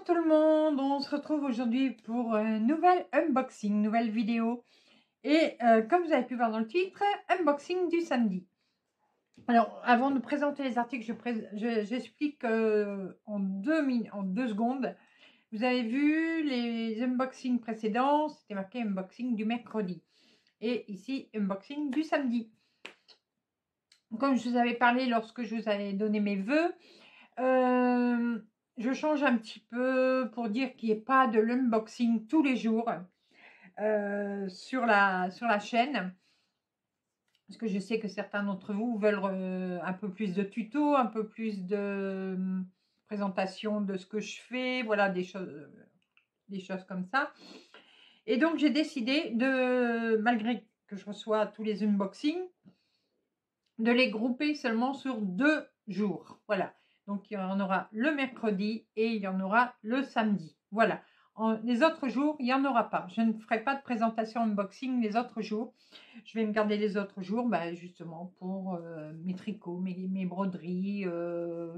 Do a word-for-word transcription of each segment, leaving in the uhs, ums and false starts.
Bonjour tout le monde, on se retrouve aujourd'hui pour une nouvelle unboxing, nouvelle vidéo. Et euh, comme vous avez pu voir dans le titre, unboxing du samedi. Alors avant de présenter les articles, j'explique je, je, euh, en, deux en deux secondes. Vous avez vu les unboxings précédents, c'était marqué unboxing du mercredi. Et ici, unboxing du samedi. Comme je vous avais parlé lorsque je vous avais donné mes vœux, euh, je change un petit peu pour dire qu'il n'y ait pas de l'unboxing tous les jours euh, sur, la, sur la chaîne. Parce que je sais que certains d'entre vous veulent euh, un peu plus de tutos, un peu plus de euh, présentation de ce que je fais, voilà, des choses, des choses comme ça. Et donc, j'ai décidé de, malgré que je reçois tous les unboxings, de les grouper seulement sur deux jours. Voilà. Donc, il y en aura le mercredi et il y en aura le samedi. Voilà. En, les autres jours, il n'y en aura pas. Je ne ferai pas de présentation unboxing les autres jours. Je vais me garder les autres jours, bah, justement, pour euh, mes tricots, mes, mes broderies, euh,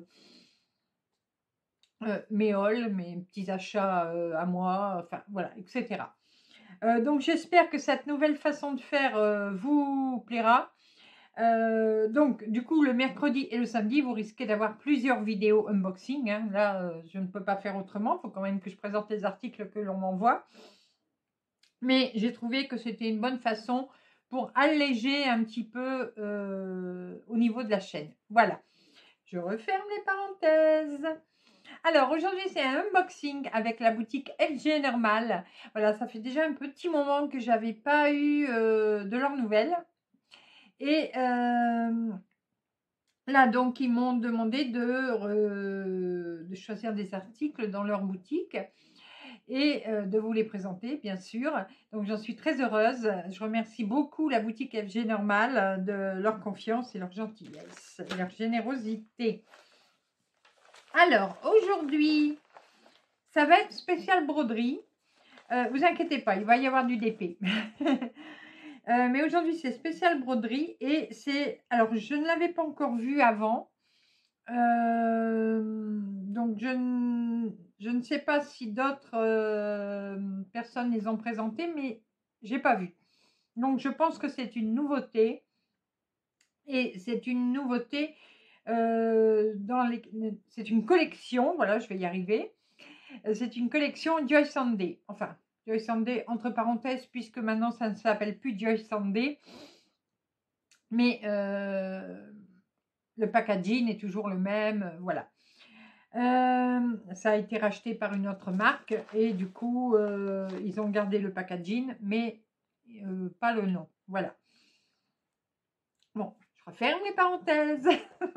euh, mes hauls, mes petits achats euh, à moi, enfin, voilà, et cetera. Euh, donc, j'espère que cette nouvelle façon de faire euh, vous plaira. Euh, donc, du coup, le mercredi et le samedi, vous risquez d'avoir plusieurs vidéos unboxing. Hein. Là, euh, je ne peux pas faire autrement. Il faut quand même que je présente les articles que l'on m'envoie. Mais j'ai trouvé que c'était une bonne façon pour alléger un petit peu euh, au niveau de la chaîne. Voilà. Je referme les parenthèses. Alors, aujourd'hui, c'est un unboxing avec la boutique F G Normal. Voilà, ça fait déjà un petit moment que je n'avais pas eu euh, de leurs nouvelles. Et euh, là, donc, ils m'ont demandé de, euh, de choisir des articles dans leur boutique et euh, de vous les présenter, bien sûr. Donc, j'en suis très heureuse. Je remercie beaucoup la boutique F G Normal de leur confiance et leur gentillesse et leur générosité. Alors, aujourd'hui, ça va être spécial broderie. Euh, vous inquiétez pas, il va y avoir du D P. Euh, mais aujourd'hui, c'est spécial broderie et c'est... Alors, je ne l'avais pas encore vu avant. Euh, donc, je ne, je ne sais pas si d'autres euh, personnes les ont présentés, mais j'ai pas vu. Donc, je pense que c'est une nouveauté. Et c'est une nouveauté euh, dans les... C'est une collection, voilà, je vais y arriver. C'est une collection Joy Sunday. Enfin, Joy Sunday entre parenthèses, puisque maintenant ça ne s'appelle plus Joy Sunday. Mais euh, le packaging est toujours le même, voilà. Euh, ça a été racheté par une autre marque et du coup, euh, ils ont gardé le packaging, mais euh, pas le nom. Voilà. Bon, je referme les parenthèses.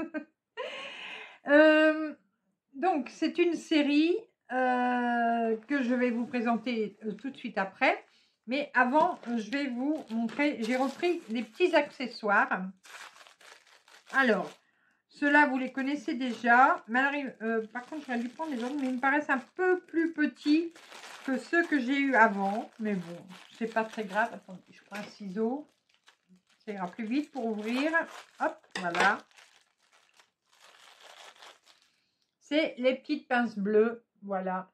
euh, donc, c'est une série euh, que je vais vous présenter euh, tout de suite après. Mais avant, je vais vous montrer, j'ai repris des petits accessoires. Alors, ceux-là, vous les connaissez déjà. Mais alors, euh, par contre, j'aurais dû prendre les autres, mais ils me paraissent un peu plus petits que ceux que j'ai eu avant. Mais bon, c'est pas très grave. Attendez, je prends un ciseau. Ça ira plus vite pour ouvrir. Hop, voilà. C'est les petites pinces bleues. Voilà.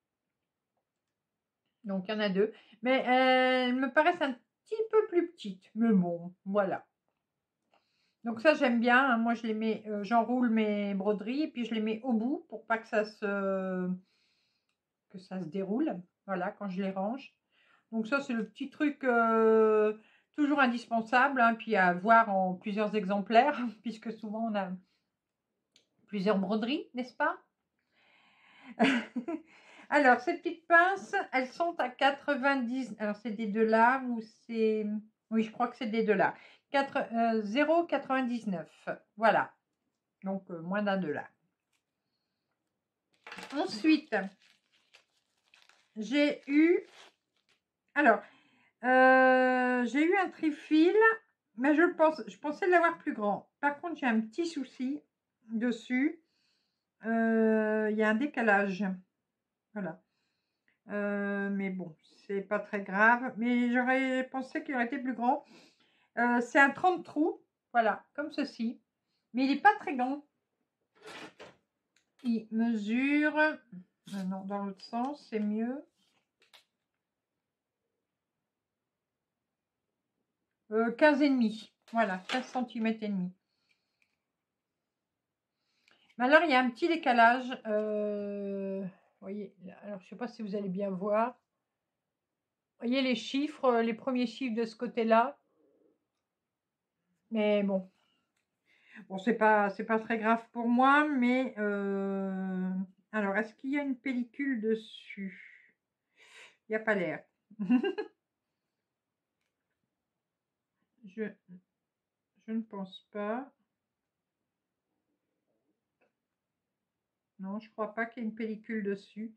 Donc, il y en a deux. Mais euh, elles me paraissent un petit peu plus petites. Mais bon, voilà. Donc ça, j'aime bien. Hein. Moi, je les mets, euh, j'enroule mes broderies et puis je les mets au bout pour pas que ça se, que ça se déroule. Voilà, quand je les range. Donc ça, c'est le petit truc euh, toujours indispensable. Hein, puis à avoir en plusieurs exemplaires, puisque souvent on a plusieurs broderies, n'est-ce pas? Alors, ces petites pinces, elles sont à quatre-vingt-dix. Alors, c'est des dollars ou c'est... Oui, je crois que c'est des dollars. Euh, zéro virgule quatre-vingt-dix-neuf. Voilà. Donc, euh, moins d'un dollar. Ensuite, j'ai eu... Alors, euh, j'ai eu un trifil, mais je pense, je pensais l'avoir plus grand. Par contre, j'ai un petit souci dessus. Euh, Il y a un décalage. Voilà. Euh, mais bon, c'est pas très grave. Mais j'aurais pensé qu'il aurait été plus grand. Euh, c'est un trente trous. Voilà, comme ceci. Mais il n'est pas très grand. Il mesure... Euh, non, dans l'autre sens, c'est mieux. Euh, quinze et demi. Voilà, quinze centimètres et demi. Mais alors, il y a un petit décalage. Euh, vous voyez, alors je ne sais pas si vous allez bien voir. Vous voyez les chiffres, les premiers chiffres de ce côté-là. Mais bon. Bon, c'est pas, c'est pas très grave pour moi, mais euh, alors, est-ce qu'il y a une pellicule dessus? Il n'y a pas l'air. je, je ne pense pas. Non, je crois pas qu'il y ait une pellicule dessus.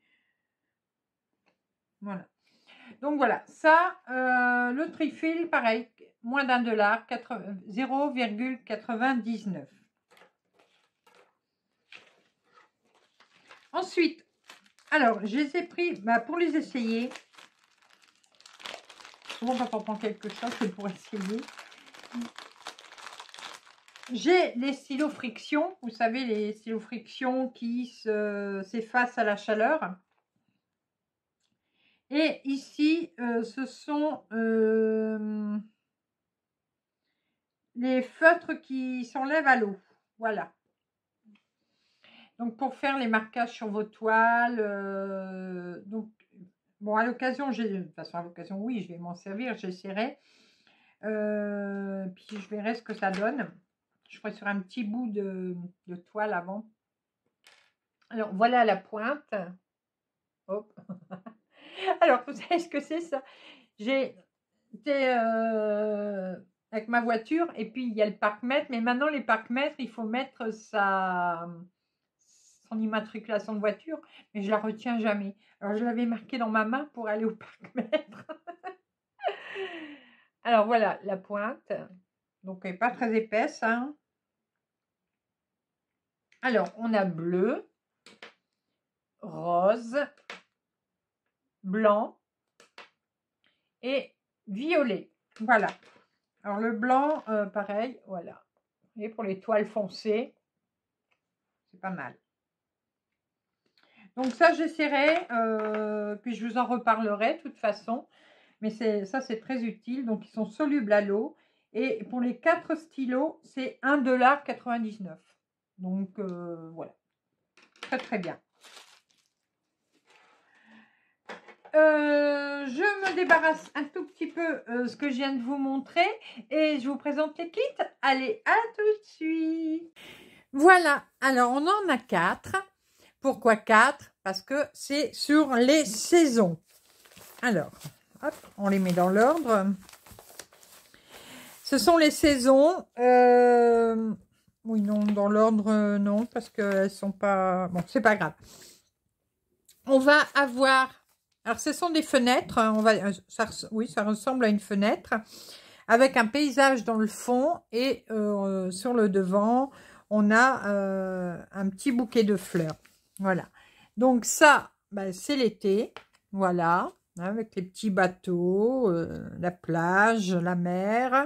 Voilà. Donc voilà, ça, euh, le trifil, pareil, moins d'un dollar, zéro virgule quatre-vingt-dix-neuf. Ensuite, alors, je les ai pris bah, pour les essayer. Souvent, quand on prend quelque chose, c'est pour essayer. J'ai les stylos friction. Vous savez, les stylos friction qui s'effacent à la chaleur. Et ici, euh, ce sont euh, les feutres qui s'enlèvent à l'eau. Voilà. Donc, pour faire les marquages sur vos toiles. Euh, donc, bon, à l'occasion, j'ai de toute façon, à l'occasion, oui, je vais m'en servir, j'essaierai. Euh, puis, je verrai ce que ça donne. Je ferai sur un petit bout de, de toile avant. Alors, voilà la pointe. Hop. Alors, vous savez ce que c'est ça? J'ai été euh, avec ma voiture et puis il y a le parc-mètre. Mais maintenant, les parcs-mètres, il faut mettre sa, son immatriculation de voiture. Mais je la retiens jamais. Alors, je l'avais marqué dans ma main pour aller au parc-mètre. Alors, voilà la pointe. Donc, elle n'est pas très épaisse. Hein. Alors, on a bleu, rose, blanc et violet. Voilà. Alors le blanc, euh, pareil, voilà. Et pour les toiles foncées, c'est pas mal. Donc ça, j'essaierai, euh, puis je vous en reparlerai de toute façon. Mais ça, c'est très utile. Donc, ils sont solubles à l'eau. Et pour les quatre stylos, c'est un dollar quatre-vingt-dix-neuf. Donc, euh, voilà. Très, très bien. Euh, je me débarrasse un tout petit peu euh, ce que je viens de vous montrer et je vous présente les kits. Allez, à tout de suite. Voilà, alors on en a quatre. Pourquoi quatre? Parce que c'est sur les saisons. Alors, hop, on les met dans l'ordre. Ce sont les saisons. Euh, oui, non, dans l'ordre, non, parce qu'elles sont pas... Bon, c'est pas grave. On va avoir... Alors, ce sont des fenêtres. On va, ça, oui, ça ressemble à une fenêtre avec un paysage dans le fond et euh, sur le devant, on a euh, un petit bouquet de fleurs. Voilà. Donc, ça, ben, c'est l'été. Voilà. Avec les petits bateaux, euh, la plage, la mer.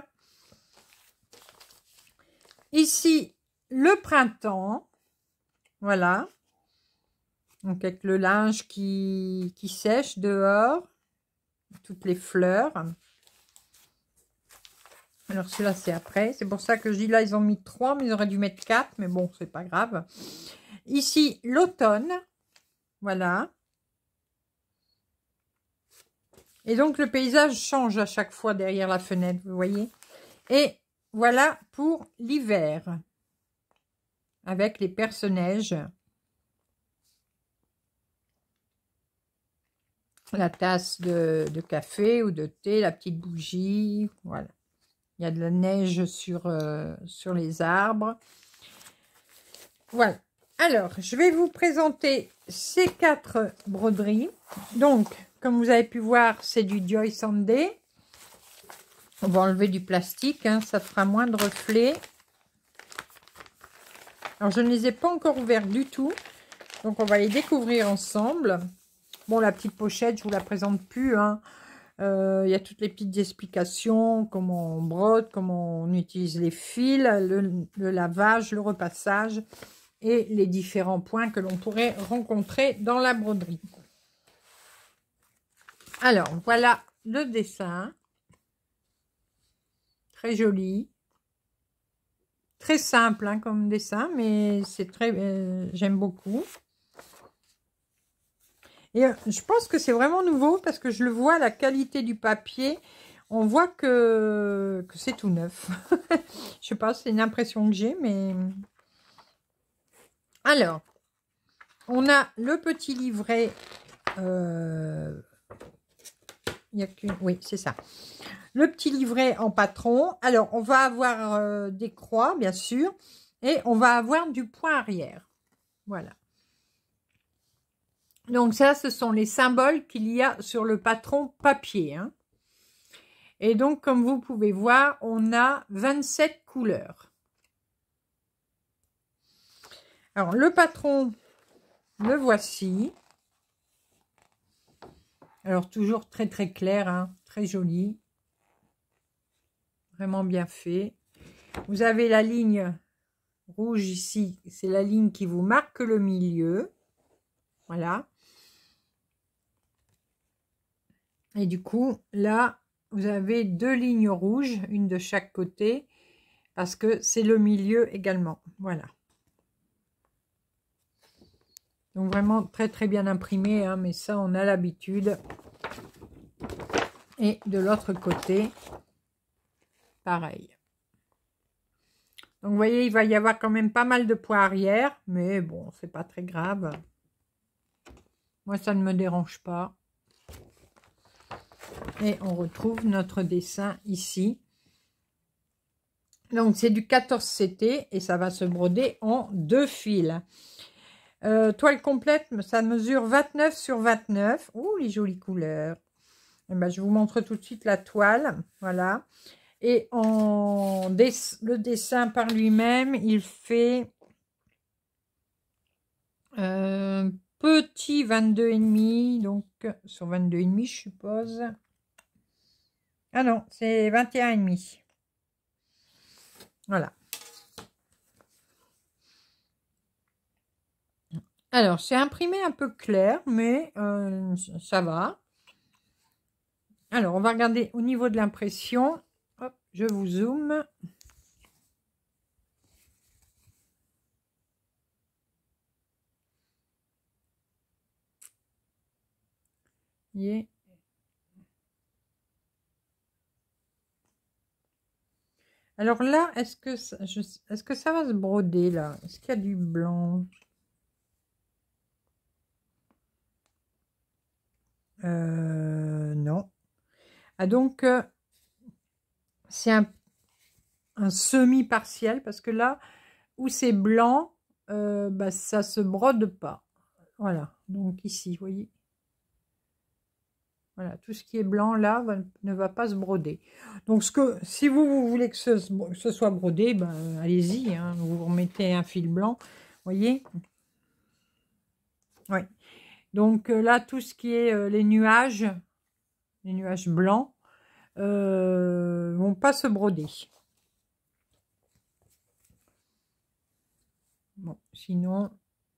Ici, le printemps. Voilà. Donc, avec le linge qui, qui sèche dehors. Toutes les fleurs. Alors, celui-là, c'est après. C'est pour ça que je dis là, ils ont mis trois, mais ils auraient dû mettre quatre. Mais bon, c'est pas grave. Ici, l'automne. Voilà. Et donc, le paysage change à chaque fois derrière la fenêtre, vous voyez. Et voilà pour l'hiver. Avec les perce-neige. La tasse de, de café ou de thé, la petite bougie, voilà. Il y a de la neige sur, euh, sur les arbres. Voilà. Alors, je vais vous présenter ces quatre broderies. Donc, comme vous avez pu voir, c'est du Joy Sunday. On va enlever du plastique, hein, ça fera moins de reflets. Alors, je ne les ai pas encore ouverts du tout. Donc, on va les découvrir ensemble. Bon, la petite pochette, je ne vous la présente plus. Hein. Euh, il y a toutes les petites explications, comment on brode, comment on utilise les fils, le, le lavage, le repassage. et les différents points que l'on pourrait rencontrer dans la broderie. Alors, voilà le dessin. Très joli. Très simple hein, comme dessin, mais c'est très, euh, j'aime beaucoup. Et euh, je pense que c'est vraiment nouveau parce que je le vois, la qualité du papier, on voit que, que c'est tout neuf. Je sais pas, c'est une impression que j'ai, mais... Alors, on a le petit livret. Euh... Il y a qu'une... Oui, c'est ça. Le petit livret en patron. Alors, on va avoir euh, des croix, bien sûr. Et on va avoir du point arrière. Voilà. Donc, ça, ce sont les symboles qu'il y a sur le patron papier. Hein. Et donc, comme vous pouvez voir, on a vingt-sept couleurs. Alors, le patron, le voici. Alors, toujours très, très clair, hein, très joli. Vraiment bien fait. Vous avez la ligne rouge ici. C'est la ligne qui vous marque le milieu. Voilà. Et du coup, là, vous avez deux lignes rouges, une de chaque côté, parce que c'est le milieu également. Voilà. Donc, vraiment très, très bien imprimé, hein, mais ça, on a l'habitude. Et de l'autre côté, pareil. Donc, vous voyez, il va y avoir quand même pas mal de points arrière, mais bon, c'est pas très grave. Moi, ça ne me dérange pas. Et on retrouve notre dessin ici. Donc, c'est du quatorze C T et ça va se broder en deux fils. Euh, toile complète, ça mesure vingt-neuf sur vingt-neuf. Ouh, les jolies couleurs. Et ben, je vous montre tout de suite la toile. Voilà. Et en des, le dessin par lui-même, il fait euh, petit vingt-deux virgule cinq. Donc, sur vingt-deux virgule cinq, je suppose. Ah non, c'est vingt et un virgule cinq. Voilà. Alors, c'est imprimé un peu clair, mais euh, ça va. Alors, on va regarder au niveau de l'impression. Hop, je vous zoome. Yeah. Alors là, est-ce que, ça, je, est-ce que ça va se broder là? Est-ce qu'il y a du blanc? Euh, non. Ah donc, euh, c'est un, un semi-partiel parce que là où c'est blanc, euh, bah, ça se brode pas. Voilà, donc ici, vous voyez. Voilà, tout ce qui est blanc là va, ne va pas se broder. Donc, ce que, si vous, vous voulez que ce, ce soit brodé, ben, allez-y, hein, vous remettez un fil blanc, voyez. Oui. Donc euh, là, tout ce qui est euh, les nuages, les nuages blancs, euh, vont pas se broder. Bon, sinon,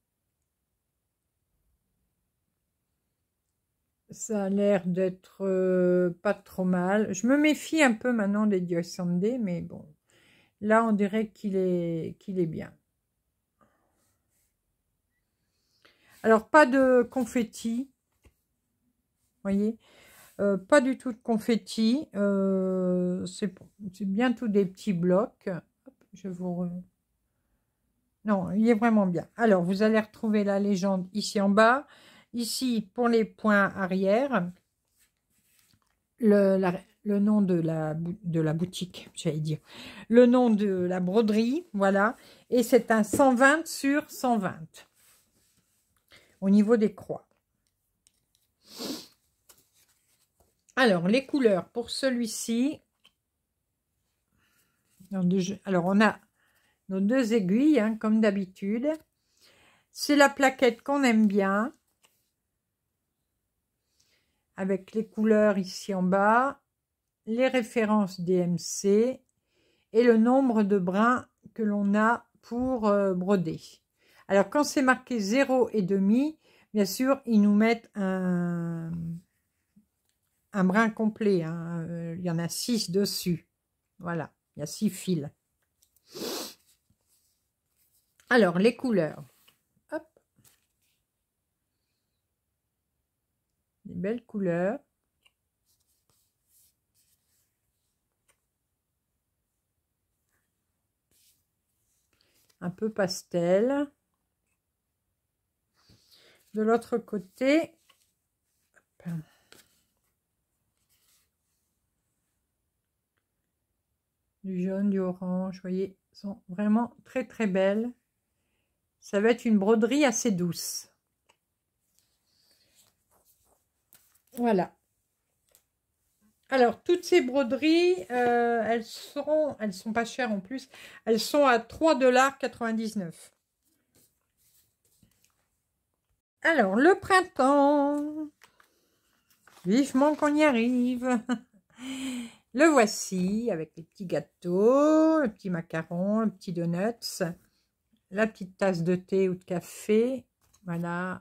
ça a l'air d'être euh, pas trop mal. Je me méfie un peu maintenant des Dios Sunday, mais bon, là, on dirait qu'il est, qu'il est bien. Alors, pas de confetti, voyez, euh, pas du tout de confetti. Euh, c'est bien tout des petits blocs. Hop, je vous... Non, il est vraiment bien. Alors, vous allez retrouver la légende ici en bas. Ici, pour les points arrière, le, la, le nom de la, de la boutique, j'allais dire. Le nom de la broderie, voilà. Et c'est un cent vingt sur cent vingt. Au niveau des croix. Alors, les couleurs pour celui-ci. Alors, on a nos deux aiguilles, hein, comme d'habitude. C'est la plaquette qu'on aime bien. Avec les couleurs ici en bas. Les références D M C. Et le nombre de brins que l'on a pour euh, broder. Alors, quand c'est marqué zéro et demi, bien sûr, ils nous mettent un, un brin complet. Hein. Euh, il y en a six dessus. Voilà, il y a six fils. Alors, les couleurs. Hop. Des belles couleurs. Un peu pastel. De l'autre côté, hop. Du jaune, du orange, vous voyez, sont vraiment très très belles. Ça va être une broderie assez douce. Voilà. Alors, toutes ces broderies, euh, elles seront, elles sont pas chères en plus, elles sont à trois dollars quatre-vingt-dix-neuf. Alors, le printemps, vivement qu'on y arrive. Le voici, avec les petits gâteaux, le petit macaron, le petit donuts, la petite tasse de thé ou de café. Voilà.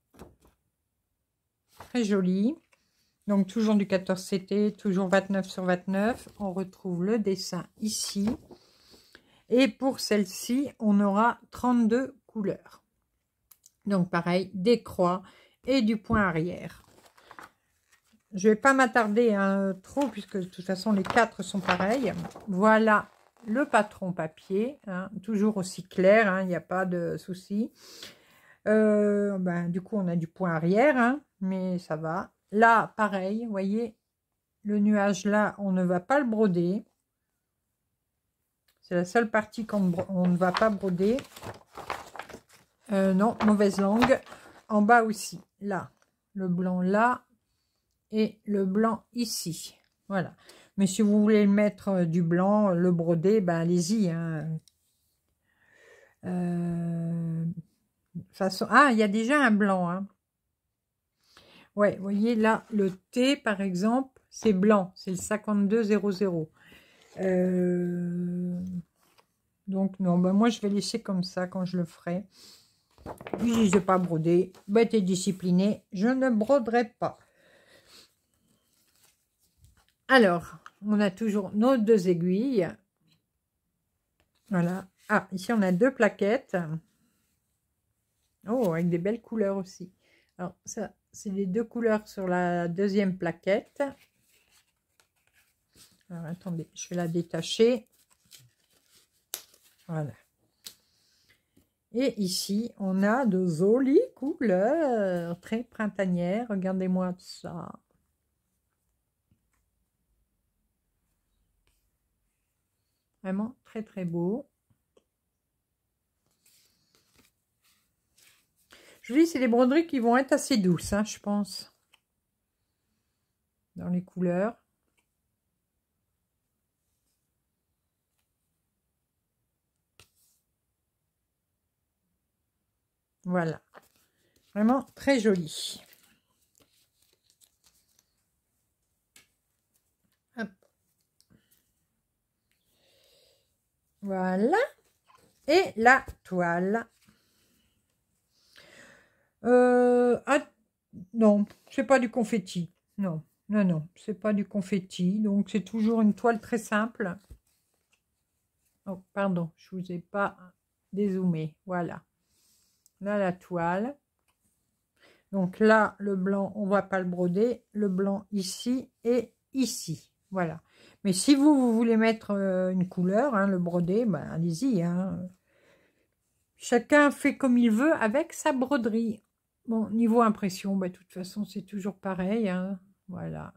Très joli. Donc, toujours du quatorze C T, toujours vingt-neuf sur vingt-neuf. On retrouve le dessin ici. Et pour celle-ci, on aura trente-deux couleurs. Donc, pareil, des croix et du point arrière. Je ne vais pas m'attarder hein, trop, puisque de toute façon, les quatre sont pareils. Voilà le patron papier, hein, toujours aussi clair, hein, il n'y a pas de souci. Euh, ben, du coup, on a du point arrière, hein, mais ça va. Là, pareil, vous voyez, le nuage là, on ne va pas le broder. C'est la seule partie qu'on on ne va pas broder. Euh, non, mauvaise langue. En bas aussi, là, le blanc là et le blanc ici. Voilà. Mais si vous voulez mettre du blanc, le broder, ben allez-y. Hein. Euh, façon... Ah, il y a déjà un blanc. Hein. Ouais, vous voyez là, le T, par exemple, c'est blanc. C'est le cinquante-deux zéro zéro. Euh... Donc, non, ben moi, je vais laisser comme ça quand je le ferai. Puis, je n'ai pas brodé. Bête et disciplinée, je ne broderai pas. Alors, on a toujours nos deux aiguilles. Voilà. Ah, ici, on a deux plaquettes. Oh, avec des belles couleurs aussi. Alors, ça, c'est les deux couleurs sur la deuxième plaquette. Alors, attendez, je vais la détacher. Voilà. Et ici, on a de jolies couleurs, très printanières. Regardez-moi ça. Vraiment très, très beau. Je vous dis, c'est des broderies qui vont être assez douces, hein, je pense. Dans les couleurs. Voilà. Vraiment très joli. Hop. Voilà. Et la toile. Euh, ah, non, c'est pas du confetti. Non, non, non, c'est pas du confetti. Donc, c'est toujours une toile très simple. Oh, pardon, je vous ai pas dézoomé. Voilà. Là, la toile. Donc là, le blanc, on va pas le broder. Le blanc ici et ici. Voilà. Mais si vous, vous voulez mettre euh, une couleur, hein, le broder, ben, allez-y. Hein. Chacun fait comme il veut avec sa broderie. Bon, niveau impression, ben, de toute façon, c'est toujours pareil. Hein. Voilà.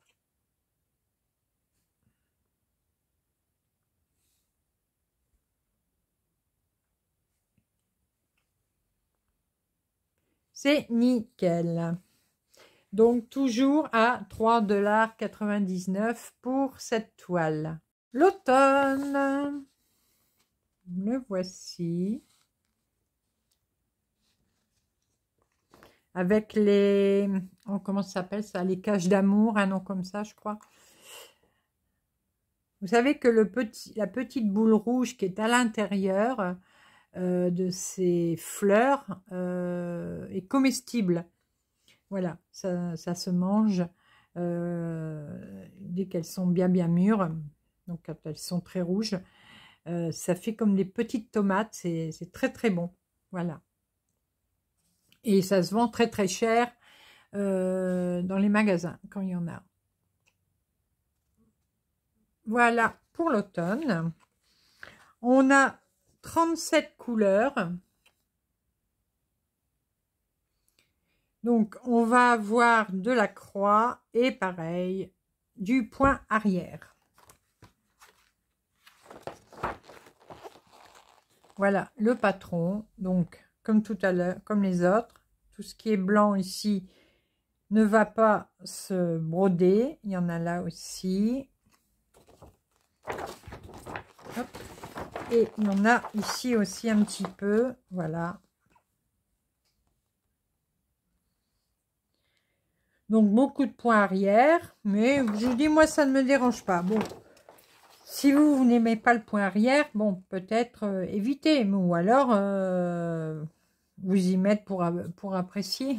C'est nickel. Donc, toujours à trois dollars quatre-vingt-dix-neuf pour cette toile. L'automne. Le voici. Avec les... Oh, comment ça s'appelle ça? Les caches d'amour, un nom comme ça, je crois. Vous savez que le petit, la petite boule rouge qui est à l'intérieur, euh, de ces fleurs euh, est comestible. Voilà, ça, ça se mange euh, dès qu'elles sont bien bien mûres. Donc quand elles sont très rouges, euh, ça fait comme des petites tomates, c'est très très bon. Voilà. Et ça se vend très très cher euh, dans les magasins quand il y en a. Voilà pour l'automne. On a trente-sept couleurs. Donc, on va avoir de la croix et pareil, du point arrière. Voilà le patron. Donc, comme tout à l'heure, comme les autres, tout ce qui est blanc ici ne va pas se broder. Il y en a là aussi. Hop. Et il y en a ici aussi un petit peu. Voilà. Donc, beaucoup de points arrière. Mais je vous dis, moi, ça ne me dérange pas. Bon, si vous, vous n'aimez pas le point arrière, bon, peut-être euh, éviter. Ou alors, euh, vous y mettre pour, pour apprécier.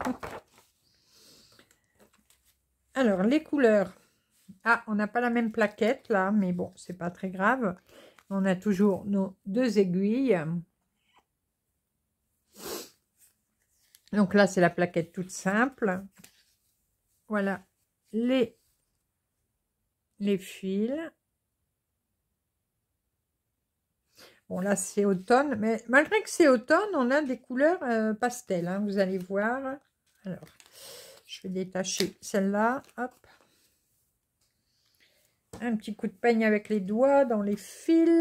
Alors, les couleurs. Ah, on n'a pas la même plaquette, là. Mais bon, c'est pas très grave. On a toujours nos deux aiguilles. Donc là, c'est la plaquette toute simple. Voilà les, les fils. Bon, là, c'est automne. Mais malgré que c'est automne, on a des couleurs euh, pastel. Hein, vous allez voir. Alors, je vais détacher celle-là. Hop. Un petit coup de peigne avec les doigts dans les fils.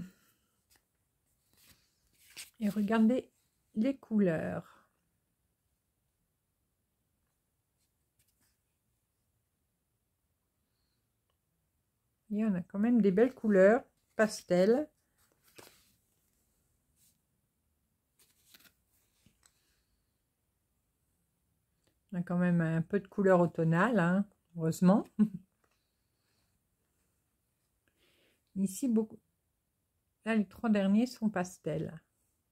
Et regardez les couleurs. Il y en a quand même des belles couleurs pastel. On a quand même un peu de couleur automnale, hein, heureusement. Ici, beaucoup. Là, les trois derniers sont pastel.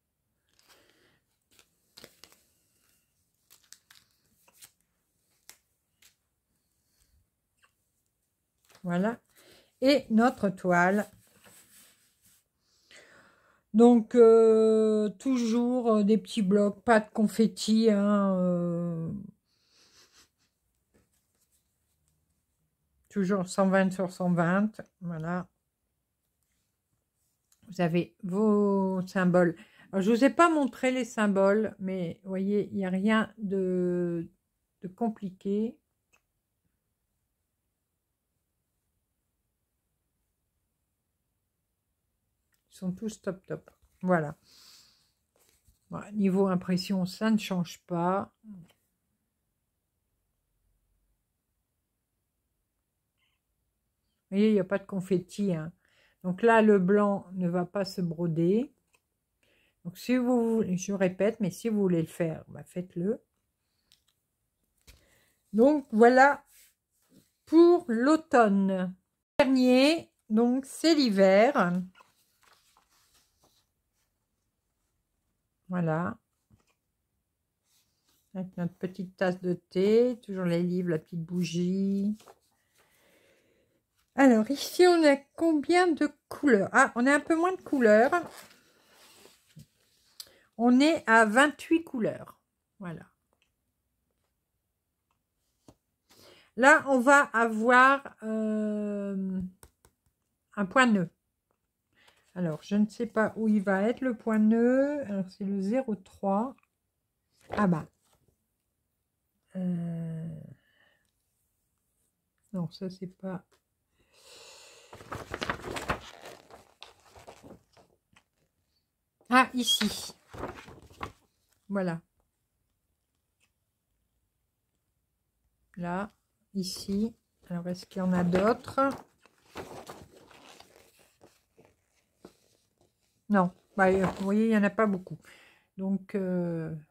Voilà. Et notre toile. Donc, euh, toujours euh, des petits blocs, pas de confetti. Hein, euh, toujours cent vingt sur cent vingt. Voilà. Vous avez vos symboles. Alors, je ne vous ai pas montré les symboles, mais vous voyez, il n'y a rien de, de compliqué. Ils sont tous top top. Voilà. Voilà. Niveau impression, ça ne change pas. Vous voyez, il n'y a pas de confetti. Hein. Donc là, le blanc ne va pas se broder. Donc si vous voulez, je répète, mais si vous voulez le faire, bah faites-le. Donc voilà pour l'automne. Dernier, donc c'est l'hiver. Voilà. Avec notre petite tasse de thé, toujours les livres, la petite bougie. Alors ici on a combien de couleurs? Ah, on a un peu moins de couleurs. On est à vingt-huit couleurs. Voilà. Là, on va avoir euh, un point nœud. Alors, je ne sais pas où il va être le point nœud. Alors, c'est le zéro trois. Ah bah. Euh... Non, ça, c'est pas... Ah, ici. Voilà. Là, ici. Alors, est-ce qu'il y en a d'autres? Non. Bah, vous voyez, il n'y en a pas beaucoup. Donc, euh... vous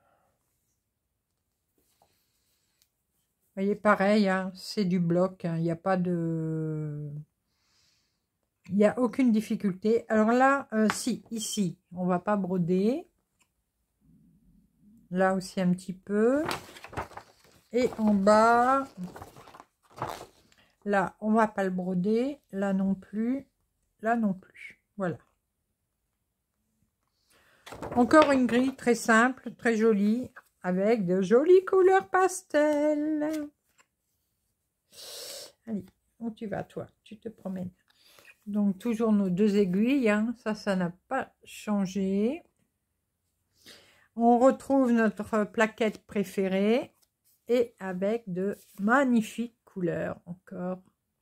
voyez, pareil, hein, c'est du bloc. Hein, il n'y a pas de... Il n'y a aucune difficulté. Alors là, euh, si, ici, on va pas broder. Là aussi un petit peu. Et en bas, là, on va pas le broder. Là non plus. Là non plus. Voilà. Encore une grille très simple, très jolie, avec de jolies couleurs pastel. Allez, où tu vas toi? Tu te promènes. Donc toujours nos deux aiguilles, hein. Ça, ça n'a pas changé. On retrouve notre plaquette préférée et avec de magnifiques couleurs encore.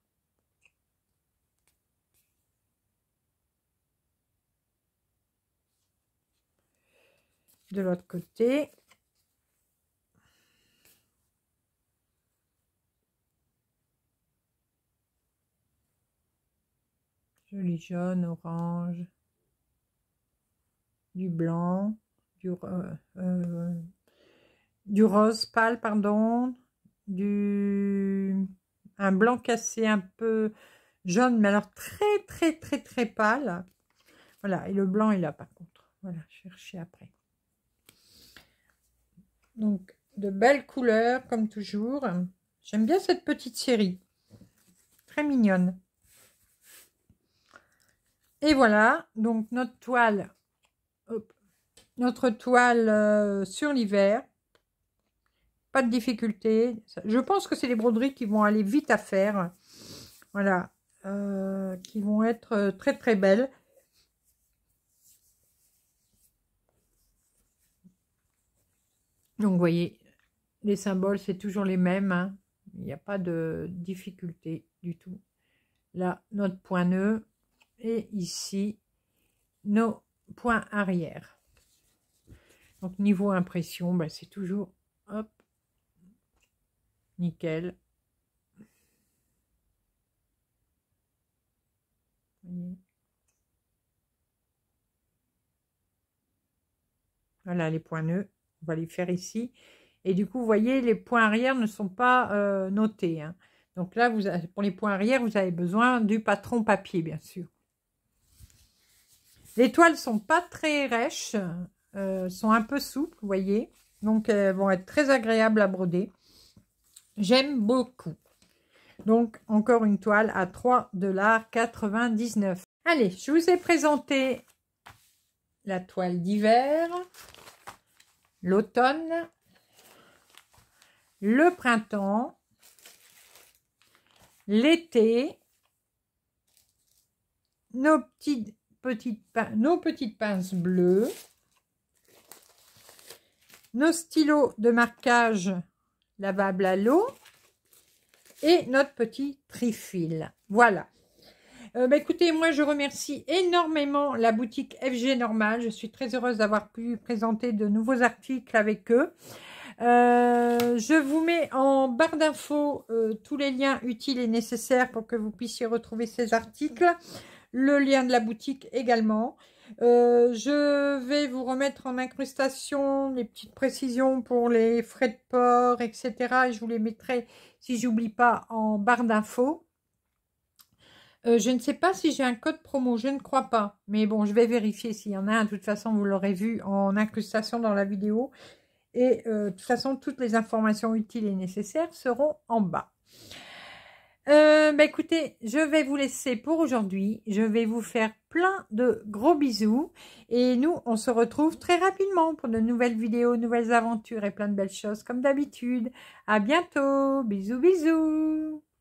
De l'autre côté. Joli jaune, orange, du blanc, du, euh, euh, du rose pâle, pardon, du un blanc cassé un peu jaune, mais alors très très très très pâle. Voilà, et le blanc est là par contre. Voilà, chercher après. Donc, de belles couleurs comme toujours. J'aime bien cette petite série. Très mignonne. Et voilà, donc notre toile, hop, notre toile euh, sur l'hiver. Pas de difficulté. Je pense que c'est les broderies qui vont aller vite à faire. Voilà, euh, qui vont être très très belles. Donc, vous voyez, les symboles, c'est toujours les mêmes. Hein. Il n'y a pas de difficulté du tout. Là, notre point nœud. Et ici, nos points arrière. Donc, niveau impression, ben, c'est toujours, hop, nickel. Voilà les points nœuds. On va les faire ici. Et du coup, vous voyez, les points arrière ne sont pas euh, notés. Hein. Donc là, vous avez, pour les points arrière, vous avez besoin du patron papier, bien sûr. Les toiles sont pas très rêches, euh, sont un peu souples, vous voyez. Donc, elles vont être très agréables à broder. J'aime beaucoup. Donc, encore une toile à trois dollars quatre-vingt-dix-neuf. Allez, je vous ai présenté la toile d'hiver, l'automne, le printemps, l'été, nos petites, petites, nos petites pinces bleues, nos stylos de marquage lavables à l'eau et notre petit trifil. Voilà. Euh, bah, écoutez, moi je remercie énormément la boutique F G Normal. Je suis très heureuse d'avoir pu présenter de nouveaux articles avec eux. Euh, je vous mets en barre d'infos euh, tous les liens utiles et nécessaires pour que vous puissiez retrouver ces articles. Le lien de la boutique également. Euh, je vais vous remettre en incrustation les petites précisions pour les frais de port, et cetera. Et je vous les mettrai, si j'oublie pas, en barre d'infos. Euh, je ne sais pas si j'ai un code promo, je ne crois pas. Mais bon, je vais vérifier s'il y en a un. De toute façon, vous l'aurez vu en incrustation dans la vidéo. Et euh, de toute façon, toutes les informations utiles et nécessaires seront en bas. Euh, bah écoutez, je vais vous laisser pour aujourd'hui. Je vais vous faire plein de gros bisous. Et nous, on se retrouve très rapidement pour de nouvelles vidéos, nouvelles aventures et plein de belles choses comme d'habitude. À bientôt. Bisous, bisous.